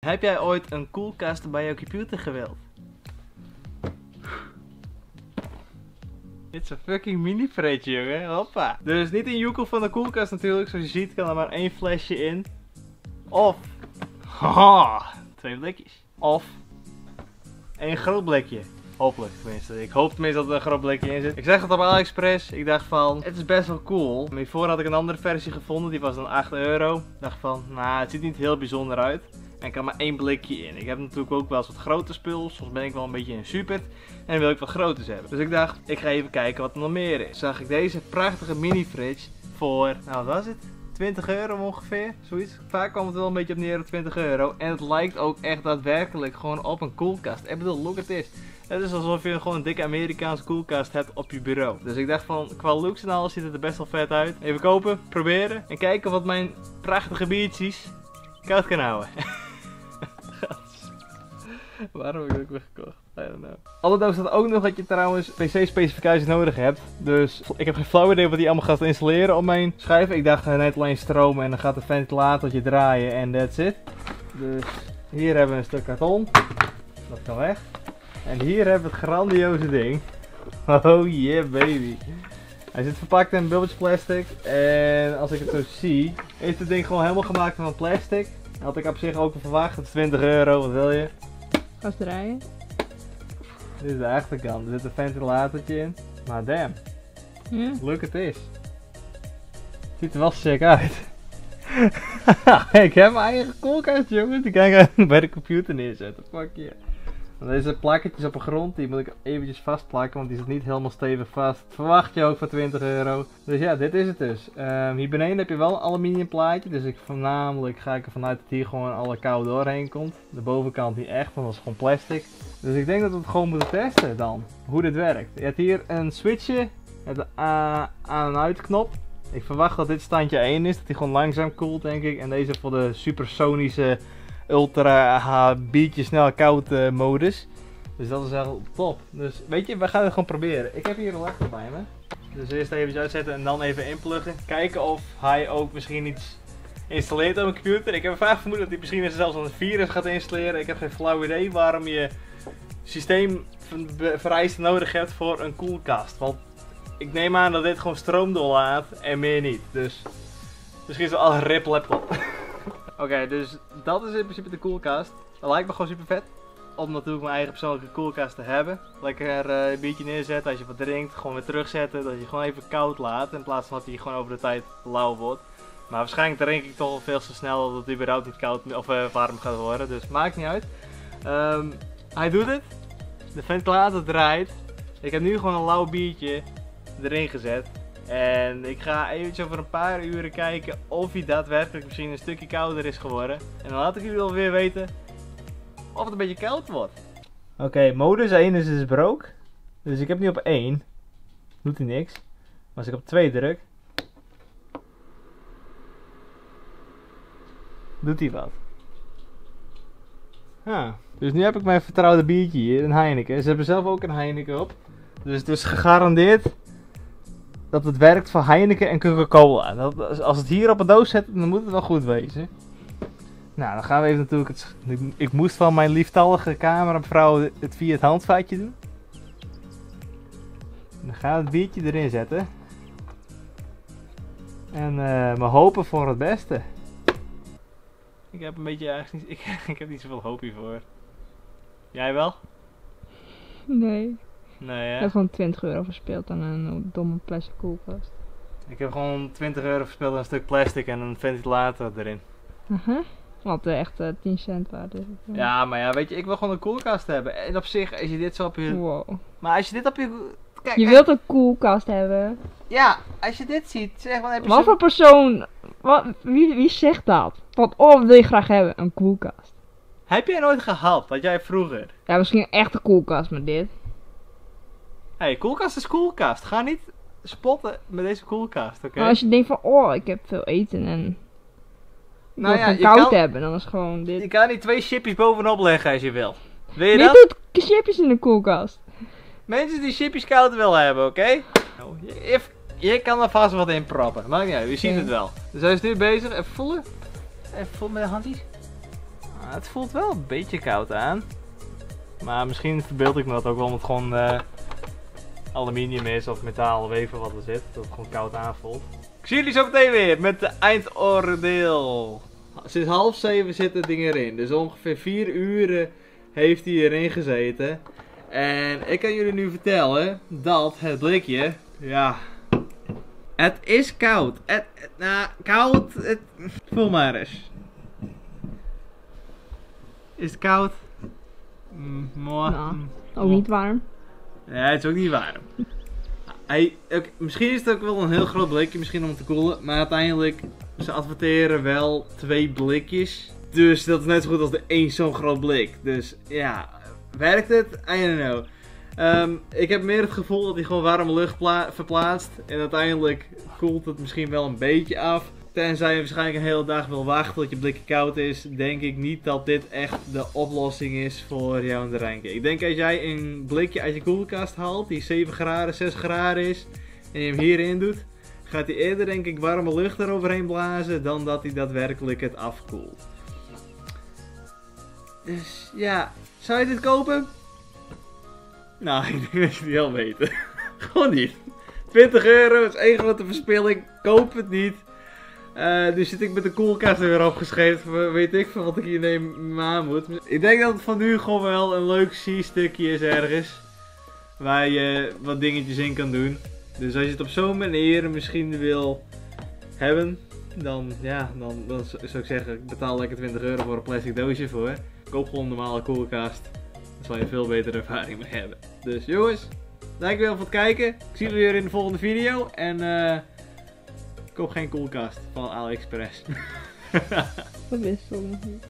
Heb jij ooit een koelkast bij jouw computer gewild? Dit is een fucking mini fridge, jongen. Hoppa. Dus niet een joekel van de koelkast natuurlijk. Zoals je ziet kan er maar 1 flesje in. Of... Haha, 2 blikjes. Of... 1 groot blikje. Hopelijk tenminste. Ik hoop tenminste dat er een groot blikje in zit. Ik zeg het op AliExpress. Ik dacht van, het is best wel cool. Maar hiervoor had ik een andere versie gevonden. Die was dan €8. Ik dacht van, nou, het ziet niet heel bijzonder uit. En ik kan maar 1 blikje in. Ik heb natuurlijk ook wel eens wat grote spul. Soms ben ik wel een beetje in supert. En dan wil ik wat groters hebben. Dus ik dacht, ik ga even kijken wat er nog meer is. Zag ik deze prachtige mini fridge voor, nou wat was het? €20 ongeveer, zoiets. Vaak kwam het wel een beetje op neer op €20. En het lijkt ook echt daadwerkelijk gewoon op een koelkast. Ik bedoel, look at this. Het is alsof je gewoon een dikke Amerikaanse koelkast hebt op je bureau. Dus ik dacht van, qua looks en alles ziet het er best wel vet uit. Even kopen, proberen en kijken wat mijn prachtige biertjes koud kan houden. Waarom heb ik dat weer gekocht? I don't know. Alle staat ook nog dat je trouwens PC-specificaties nodig hebt. Dus ik heb geen flauw idee wat die allemaal gaat installeren op mijn schijf. Ik dacht net alleen stroom en dan gaat de ventilatortje draaien en that's it. Dus hier hebben we een stuk karton. Dat kan weg. En hier hebben we het grandioze ding. Oh yeah baby. Hij zit verpakt in bubbeltjes plastic. En als ik het zo zie, is het ding gewoon helemaal gemaakt van plastic. Had ik op zich ook al verwacht. Het is €20, wat wil je? Ga eens draaien. Dit is de achterkant. Er zit een ventilatortje in. Maar damn. Ja. Look at this. Ziet er wel sick uit. Ik heb mijn eigen koelkast, jongens. Die kan ik bij de computer neerzetten. Fuck yeah. Deze plakketjes op de grond, die moet ik eventjes vastplakken, want die zit niet helemaal stevig vast. Verwacht je ook voor €20. Dus ja, dit is het dus. Hier beneden heb je wel een aluminium plaatje, dus ga ik ervan uit dat hier gewoon alle kou doorheen komt. De bovenkant niet echt, want dat is gewoon plastic. Dus ik denk dat we het gewoon moeten testen dan, hoe dit werkt. Je hebt hier een switchje met de aan- en uitknop. Ik verwacht dat dit standje 1 is, dat hij gewoon langzaam koelt denk ik. En deze voor de supersonische ultra biertje snel koud modus. Dus dat is wel top. Dus weet je, we gaan het gewoon proberen. Ik heb hier een laptop bij me. Dus eerst even uitzetten en dan even inpluggen. Kijken of hij ook misschien iets installeert op mijn computer. Ik heb een vaag vermoeden dat hij misschien zelfs een virus gaat installeren. Ik heb geen flauw idee waarom je systeemvereisten nodig hebt voor een koelkast. Want ik neem aan dat dit gewoon stroom doorlaat en meer niet. Dus misschien is het al een rip laptop. Oké, dus dat is in principe de koelkast. Dat lijkt me gewoon super vet. Om natuurlijk mijn eigen persoonlijke koelkast te hebben. Lekker een biertje neerzetten als je wat drinkt. Gewoon weer terugzetten. Dat je gewoon even koud laat. In plaats van dat hij gewoon over de tijd lauw wordt. Maar waarschijnlijk drink ik toch al veel te snel dat het überhaupt niet koud of warm gaat worden. Dus maakt niet uit. Hij doet het. De ventilator draait. Ik heb nu gewoon een lauw biertje erin gezet. En ik ga eventjes over een paar uren kijken of hij daadwerkelijk misschien een stukje kouder is geworden. En dan laat ik jullie alweer weten of het een beetje koud wordt. Oké, modus 1 is dus broke. Dus ik heb nu op 1. Doet hij niks. Maar als ik op 2 druk, doet hij wat. Dus nu heb ik mijn vertrouwde biertje hier, een Heineken. Ze hebben zelf ook een Heineken op. Dus het is gegarandeerd dat het werkt voor Heineken en Coca-Cola. Als het hier op een doos zet, dan moet het wel goed wezen. Nou, dan gaan we even natuurlijk ik moest van mijn lieftallige cameravrouw het via het handvaatje doen. Dan gaan we het biertje erin zetten. En we hopen voor het beste. Ik heb een beetje eigenlijk niet, ik heb niet zoveel hoop hiervoor. Jij wel? Nee. Nee, hè? Ik heb gewoon €20 verspeeld aan een domme plastic koelkast. Ik heb gewoon €20 verspeeld aan een stuk plastic en een ventilator erin. Wat echt 10 cent waard is. Ja, maar ja, weet je, ik wil gewoon een koelkast hebben. En op zich, als je dit zo op je... Wow. Maar als je dit op je... Kijk, Je wilt een koelkast hebben. Ja, als je dit ziet, zeg maar... Heb je Wat voor persoon... Wie zegt dat? Wat wil je graag hebben? Een koelkast. Heb jij nooit gehad, dat jij vroeger... Ja, misschien een echte koelkast met dit. Hé, koelkast is koelkast. Ga niet spotten met deze koelkast, oké? Maar als je denkt van, ik heb veel eten en... Ik wil het koud hebben, dan is gewoon dit. Je kan niet 2 chipjes bovenop leggen als je wil. Wil je Wie dat? doet chipjes in de koelkast? Mensen die chipjes koud willen hebben, oké? Nou, je kan er vast wat in proppen. Maakt niet uit, je ziet het wel. Dus hij is nu bezig. Even voelen. Even voelen met de handjes. Het voelt wel een beetje koud aan. Maar misschien verbeeld ik me dat ook wel omdat het gewoon aluminium is of metaal, weven wat er zit. Dat het gewoon koud aanvoelt. Ik zie jullie zo meteen weer met de eindoordeel. Sinds 6:30 zit het ding erin. Dus ongeveer 4 uur heeft hij erin gezeten. En ik kan jullie nu vertellen dat het blikje, ja, het is koud. Koud. Voel maar eens. Is het koud? Mooi. Nou, ook niet warm. Ja, het is ook niet warm. Misschien is het ook wel een heel groot blikje, misschien om te koelen. Maar uiteindelijk, ze adverteren wel 2 blikjes. Dus dat is net zo goed als de 1 zo'n groot blik. Dus ja, werkt het? I don't know. Ik heb meer het gevoel dat hij gewoon warme lucht verplaatst. En uiteindelijk koelt het misschien wel een beetje af. Tenzij je waarschijnlijk een hele dag wil wachten tot je blikje koud is, denk ik niet dat dit echt de oplossing is voor jouw drankje. Ik denk als jij een blikje uit je koelkast haalt, die 7 graden, 6 graden is, en je hem hierin doet, gaat hij eerder denk ik warme lucht eroverheen blazen dan dat hij daadwerkelijk het afkoelt. Dus ja, zou je dit kopen? Nou, ik denk dat je het wel weten. Gewoon niet. 20 euro is één grote verspilling, koop het niet. Dus zit ik met de koelkast er weer opgeschreven. Weet ik van wat ik hier aan moet. Ik denk dat het van nu gewoon wel een leuk stukje is ergens. Waar je wat dingetjes in kan doen. Dus als je het op zo'n manier misschien wil hebben. Dan zou ik zeggen, ik betaal lekker 20 euro voor een plastic doosje voor. Koop gewoon een normale koelkast. Daar zal je veel betere ervaring mee hebben. Dus jongens, dankjewel voor het kijken. Ik zie jullie weer in de volgende video. En koop geen koelkast van AliExpress. Dat wist ik nog niet.